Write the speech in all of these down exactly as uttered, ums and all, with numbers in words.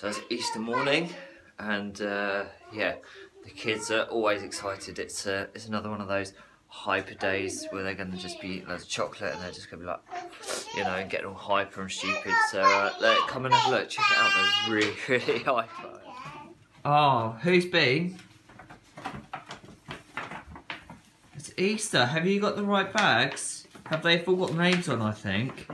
So it's Easter morning, and uh, yeah, the kids are always excited. It's uh, it's another one of those hyper days where they're going to just be eating loads of chocolate and they're just going to be like, you know, and getting all hyper and stupid. So uh, let, come and have a look, check it out. They're really, really hyper. Oh, who's been? It's Easter. Have you got the right bags? Have they all got names on, I think?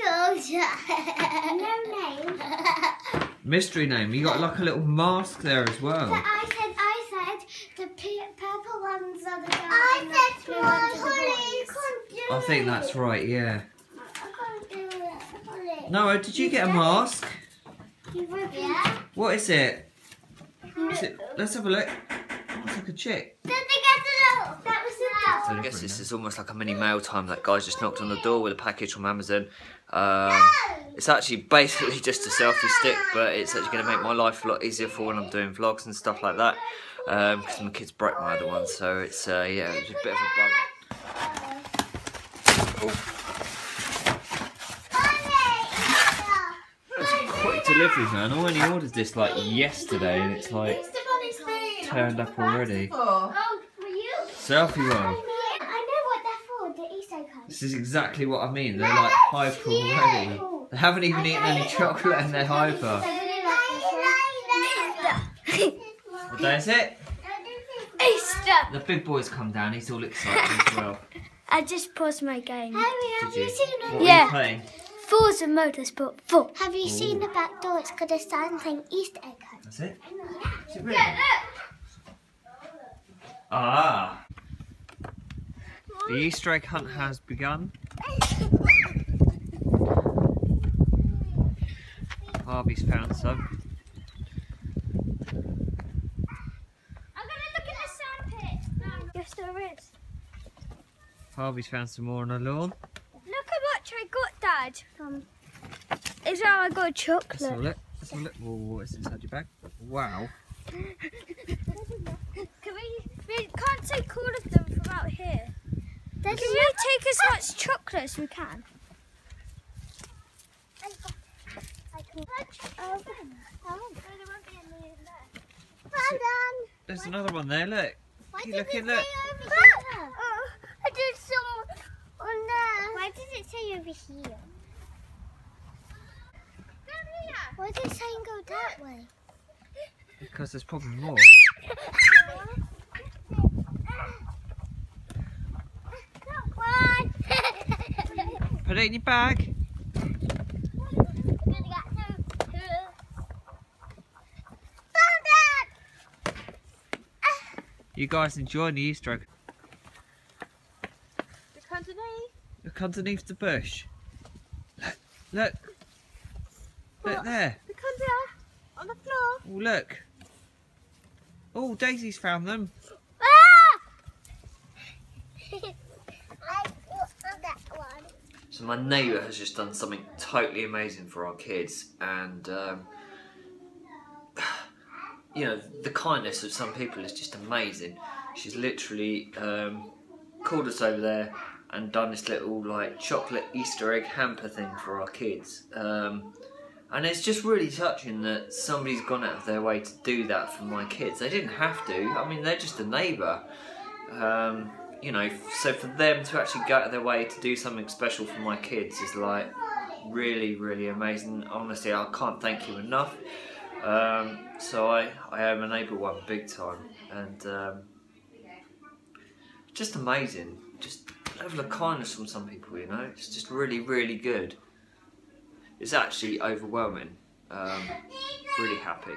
No name. Mystery name. You got like a little mask there as well. So I said, I said, the purple ones are the girls. I said, Holly, you can't do it. I think that's right, yeah. I can't do it, Holly. Noah, did you get a mask? Yeah. What is it? Is it? Let's have a look. It's like a chick. Did they get the little? That was the So I guess this is almost like a mini mail time. That guy's just knocked on the door with a package from Amazon. Um, it's actually basically just a selfie stick, but it's actually going to make my life a lot easier for when I'm doing vlogs and stuff like that. Because um, my kids broke my other one, so it's uh, yeah, it's a bit of a bummer. Oh. It's a quick delivery, man. I only ordered this like yesterday, and it's like turned up already. Oh, for you? Selfie roll. This is exactly what I mean. They're like hyper already. They haven't even eaten any chocolate and they're hyper. What day is it? Easter. The big boy's come down. He's all excited as well. I just paused my game. Did you? What Yeah. are you playing? Forza Motorsport four. Have you Ooh. seen the back door? It's got a sign saying Easter egg hunt. That's it? Is it really? Ah. The Easter egg hunt has begun. Harvey's found some. I'm gonna look in the sandpit. No. Yes, there is. Harvey's found some more on the lawn. Look how much I got, Dad. Um, is how I got chocolate. Let's have a look. Let's have a look. Whoa, what's inside your bag? Wow. Can we? We can't take all of them from out here. Can we take as much chocolate as we can? I got, I can open. Oh, there won't be any in there. Well done. There's another one there, look. Why Keep did looking, it look. say over here? Oh, I did some on there. Why did it say over here? Why is it saying go that way? Because there's probably more. Put it in your bag. You guys enjoying the Easter egg? Look underneath. Look underneath the bush. Look, look. Look What? there. Look under, on the floor. Oh, look. Oh, Daisy's found them. Ah! I got that one. So my neighbour has just done something totally amazing for our kids, and um, you know, the kindness of some people is just amazing. She's literally um, called us over there and done this little like chocolate Easter egg hamper thing for our kids, um, and it's just really touching that somebody's gone out of their way to do that for my kids. They didn't have to. I mean, they're just a neighbour. Um, you know, so for them to actually go out of their way to do something special for my kids is like really, really amazing. Honestly, I can't thank you enough. Um, so I, I am a neighbour one big time, and um, just amazing. Just level of kindness from some people, you know. It's just really, really good. It's actually overwhelming. Um, really happy.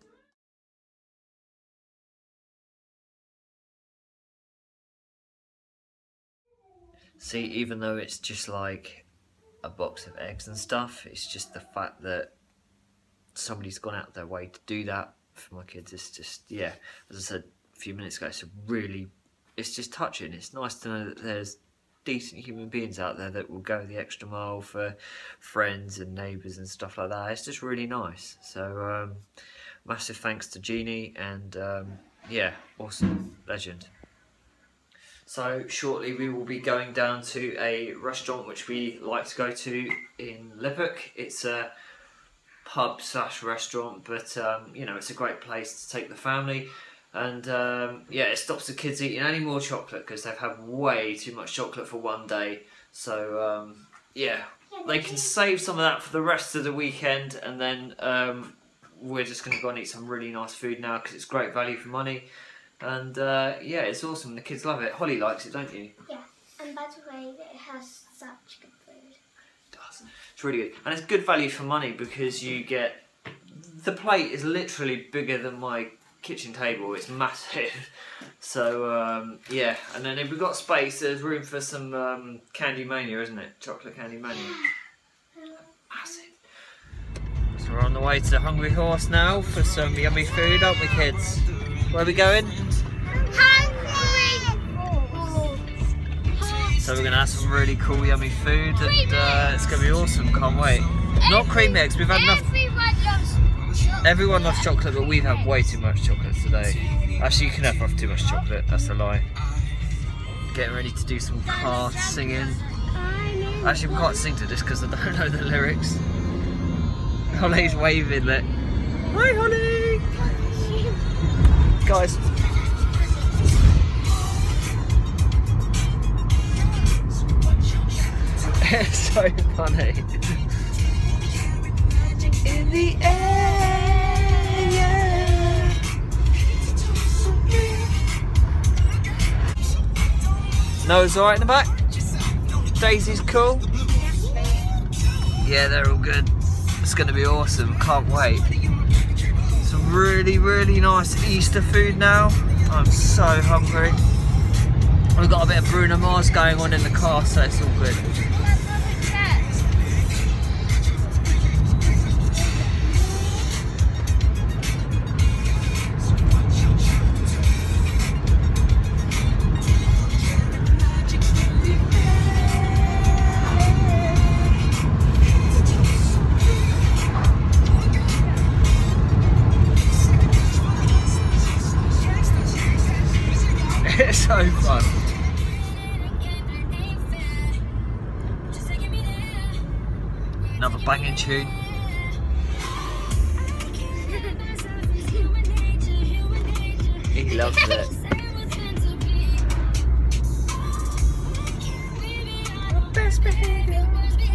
See, even though it's just like a box of eggs and stuff, it's just the fact that somebody's gone out of their way to do that for my kids. It's just, yeah, as I said a few minutes ago, it's a really, it's just touching. It's nice to know that there's decent human beings out there that will go the extra mile for friends and neighbours and stuff like that. It's just really nice. So um, massive thanks to Jeannie, and um, yeah, awesome, legend. So shortly we will be going down to a restaurant which we like to go to in Lübeck. It's a pub slash restaurant, but um, you know, it's a great place to take the family. And um, yeah, it stops the kids eating any more chocolate because they've had way too much chocolate for one day. So um, yeah, they can save some of that for the rest of the weekend, and then um, we're just going to go and eat some really nice food now because it's great value for money. And uh, yeah, it's awesome. The kids love it. Holly likes it, don't you? Yeah, and by the way, it has such good food. It does. It's really good, and it's good value for money because you get, the plate is literally bigger than my kitchen table. It's massive. So um, yeah, and then if we've got space, there's room for some um, Candy Mania, isn't it? Chocolate Candy Mania. Massive. So we're on the way to Hungry Horse now for some yummy food, aren't we, kids? Where are we going? Hungry Horse. So we're going to have some really cool yummy food, and uh, it's going to be awesome, can't wait. Not cream eggs, we've had enough. Everyone loves chocolate, but we've had way too much chocolate today. Actually, you can never have too much chocolate, that's a lie. Getting ready to do some car singing. Actually, we can't sing to this because I don't know the lyrics. Holly's waving, look. Hi, Holly! Guys. It's so funny. In the air, yeah. Noah's alright in the back? Daisy's cool? Yeah, they're all good. It's going to be awesome, can't wait. Some really, really nice Easter food now. I'm so hungry. We've got a bit of Bruno Mars going on in the car, so it's all good. It's so fun. Another banging tune. He loves it. Best behavior.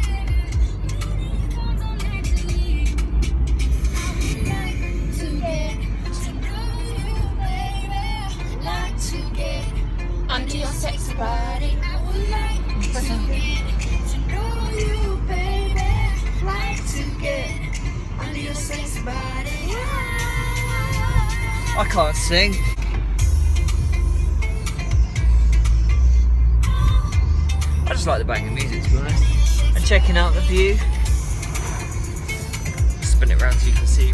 Under your sexy body, I would like to get to know you, baby. Like to get under your sexy body. I can't sing. I just like the banging music, to be honest. And checking out the view. Spin it around so you can see.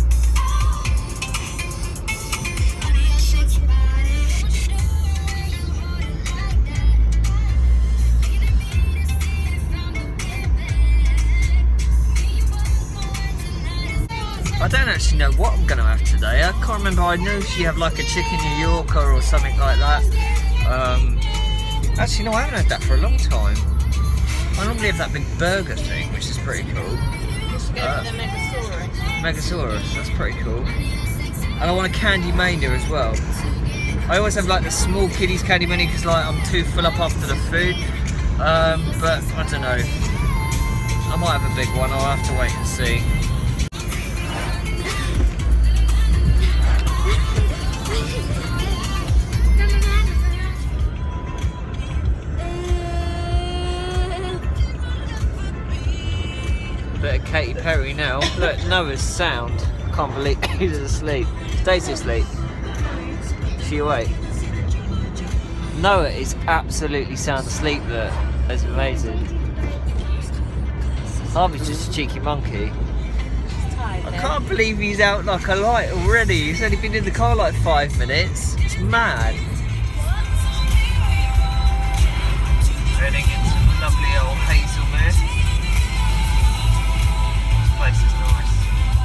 I don't actually know what I'm going to have today. I can't remember. I know she had like a chicken New Yorker or something like that. Um, actually, no, I haven't had that for a long time. I normally have that big burger thing, which is pretty cool. You should go Uh, for the Megasaurus. Megasaurus, that's pretty cool. And I want a Candy Mania as well. I always have like the small kiddies Candy Mania because like I'm too full up after the food. Um, but I don't know. I might have a big one. I'll have to wait and see. Bit of Katy Perry now. Look, Noah's sound. Can't believe he's asleep. Stays asleep. Is she awake? Noah is absolutely sound asleep. Look, that's amazing. Harvey's just a cheeky monkey. I can't believe he's out like a light already. He's only been in the car like five minutes. It's mad. Heading into lovely old Hazelmere. This place is nice.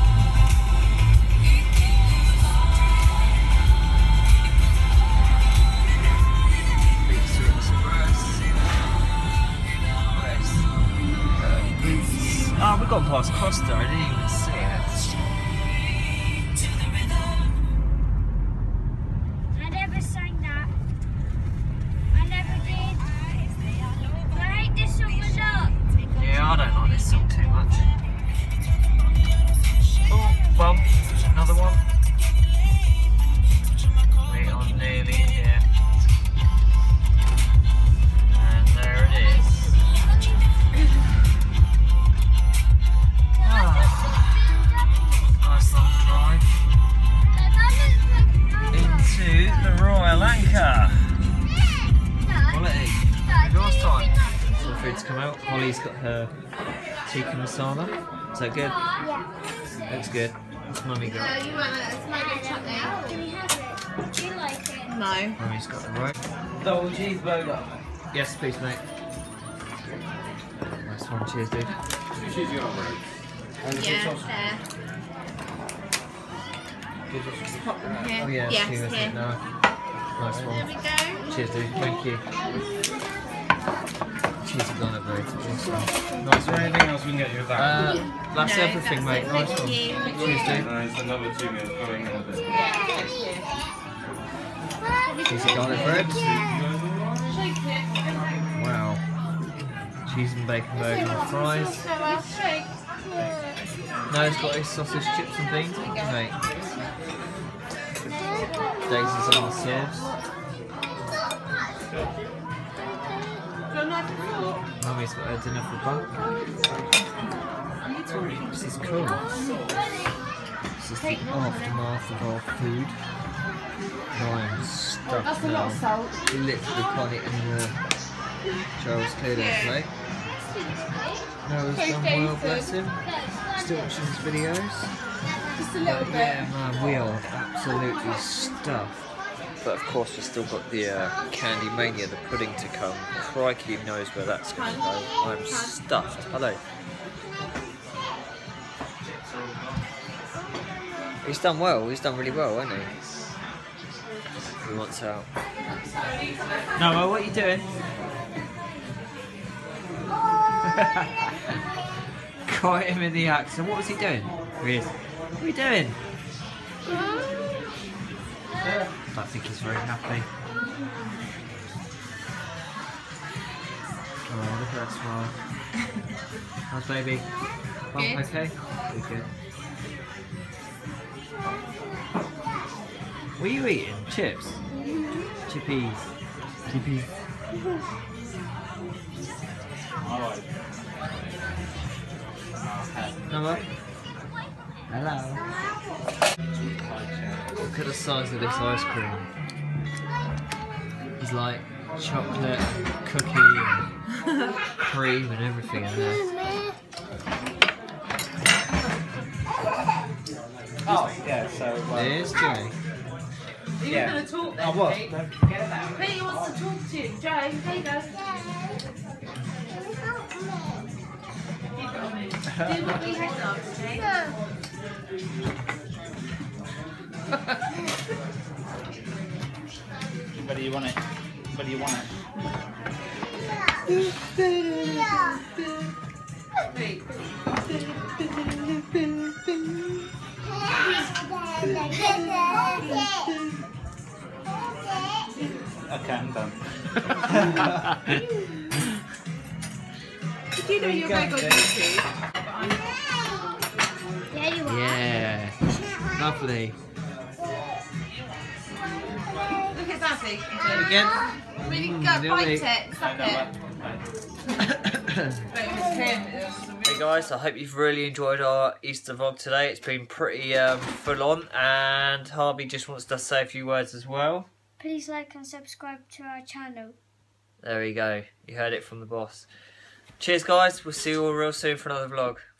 Pizza Express. Where's uh, Boots? Oh, we've gone past Costa. I didn't even see it. bump. Another one. We are nearly here. And there it is. Ah, nice long drive into the Royal Anchor. Quality. Last time. Some food's come out. Holly's got her tikka masala. Is that good? Yeah. Looks good. What's mummy got? You want a tomato chutney? Can we have it? Do you like it? No. Mummy's got the right. Double cheeseburger. Yes, please, mate. Nice one. Cheers, dude. Two cheese you got, right? And the Yeah, sauce. there. Just pop them here. Oh yeah, yes, she was here. it now. Nice There one. we go. Cheers, dude. Thank you. Cheesy garlic bread. Awesome. Nice Is there one. anything else we can get you with that? Uh, that's No, everything, that's mate. it. Nice Thank one. you. Cheers, dude. No, it's another two meals going in a bit. Cheesy garlic bread. Wow. Cheese and bacon burger and fries. No, it's got his sausage, chips and beans. Thank you, mate. Daisy's on the sauce. Mummy's got her dinner for bunk. This is cool. This is the aftermath of our food. I am stuffed now. Literally can't eat anymore. Charles cleared out plate. Noah's done well, bless him. Still watching his videos. Just a little bit. Yeah, man, we are absolutely stuffed. But of course, we've still got the uh, Candy Mania, the pudding to come. Crikey knows where that's going to go. I'm stuffed. Hello. He's done well. He's done really well, hasn't he? He wants out. Noah, what are you doing? Caught him in the act. And what was he doing? Here he is. What are you doing? I don't think he's very happy. Oh, look at that smile. How's baby? Bump Good. okay? Good, good. What are you eating? Chips? Chippies. Chippies. Noah? Hello. Look at the size of this ice cream. There's like chocolate, and cookie, and cream, and everything in there. Oh, yeah, so. Uh, There's Jay. You're Yeah. going to talk then, I was. Pete? Don't forget about it. Pete wants to talk to you. Joe, there you go. Keep it on me. Do what we had last week. Whether you want it. Whether you want it. Pete. Okay, I'm done. Did you know you're going on YouTube? Yeah, you are. Yeah. Lovely. Look at that, Pete. Again? Really Mm, go, really. bite it. Suck it. But it was him. It was a Hey guys, I hope you've really enjoyed our Easter vlog today. It's been pretty um, full on, and Harvey just wants to say a few words as well. Please like and subscribe to our channel. There we go. You heard it from the boss. Cheers guys, we'll see you all real soon for another vlog.